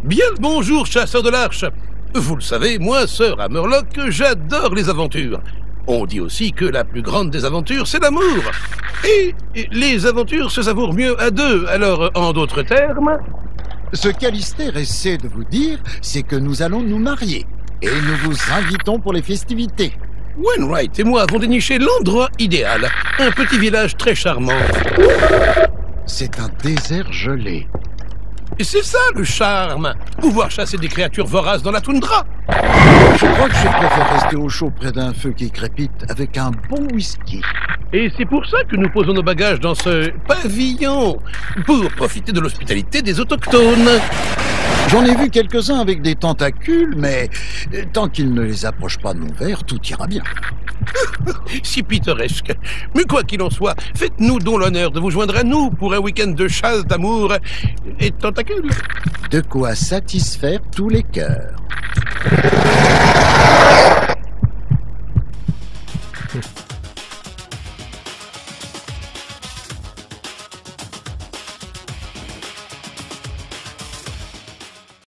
Bien le bonjour, chasseur de l'Arche. Vous le savez, moi, Sir Hammerlock, j'adore les aventures. On dit aussi que la plus grande des aventures, c'est l'amour. Et les aventures se savourent mieux à deux. Alors, en d'autres termes... Ce qu'Alistair essaie de vous dire, c'est que nous allons nous marier. Et nous vous invitons pour les festivités. Wainwright et moi avons déniché l'endroit idéal. Un petit village très charmant. C'est un désert gelé. Et c'est ça le charme. Pouvoir chasser des créatures voraces dans la toundra. Je crois que je préfère rester au chaud près d'un feu qui crépite avec un bon whisky. Et c'est pour ça que nous posons nos bagages dans ce pavillon. Pour profiter de l'hospitalité des autochtones. J'en ai vu quelques-uns avec des tentacules, mais tant qu'ils ne les approchent pas de mon verre, tout ira bien. Si pittoresque. Mais quoi qu'il en soit, faites-nous donc l'honneur de vous joindre à nous pour un week-end de chasse, d'amour et de tentacules. De quoi satisfaire tous les cœurs.